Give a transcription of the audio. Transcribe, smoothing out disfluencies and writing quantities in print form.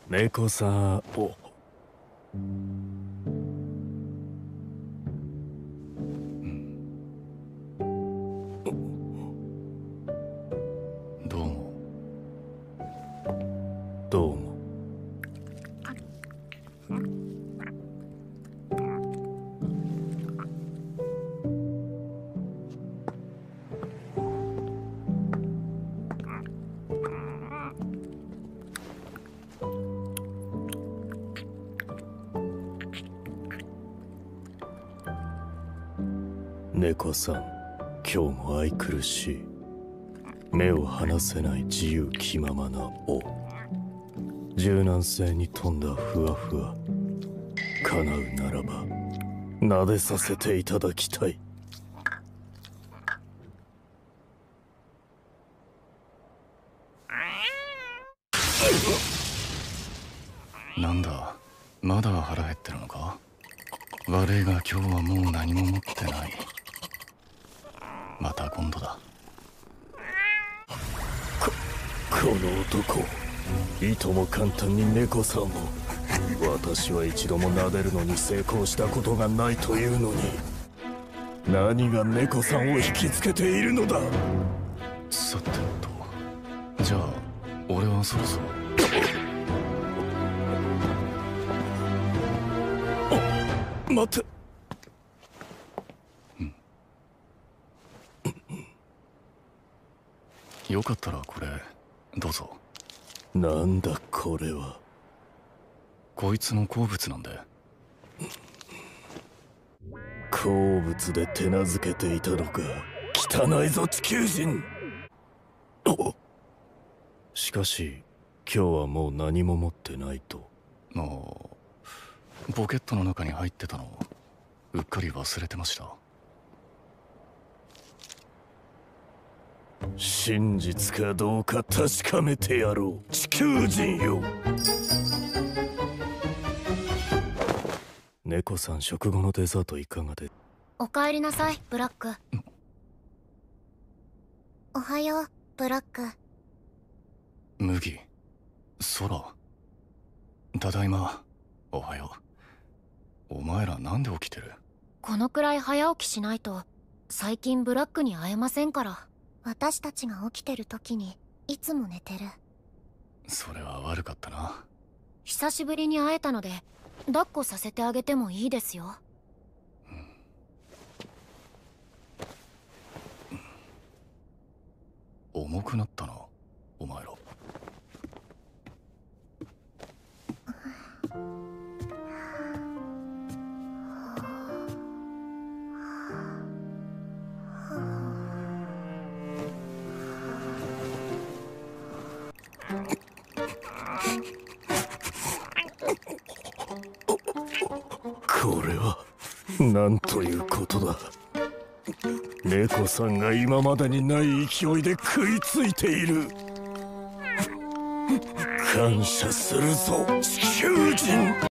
猫さんをどうも。 どうも。猫さん、今日も愛くるしい。目を離せない自由気ままな尾。柔軟性に富んだふわふわ。叶うならば撫でさせていただきたい。 なんだ、まだ腹減ってるのか。悪いが今日はもう何も持ってない。また今度だ。 この男、いとも簡単に猫さんを。私は一度も撫でるのに成功したことがないというのに、何が猫さんを引きつけているのだ。 さてと、じゃあ俺はそろそろ。 待て。 よかったらこれどうぞ。 なんだこれは。 こいつの好物なんで。 好物で手なずけていたのか。汚いぞ地球人。しかし今日はもう何も持ってないと。 ポケットの中に入ってたのをうっかり忘れてました。 真実かどうか確かめてやろう地球人よ。猫さん、食後のデザートいかがで。 おかえりなさいブラック。おはようブラック。 麦、空、ただいま。おはよう。お前らなんで起きてる？ このくらい早起きしないと最近ブラックに会えませんから。私たちが起きてる時にいつも寝てる。 それは悪かったな。 久しぶりに会えたので抱っこさせてあげてもいいですよ。 重くなったなお前ら。 これはなんということだ。猫さんが今までにない勢いで食いついている。感謝するぞ地球人。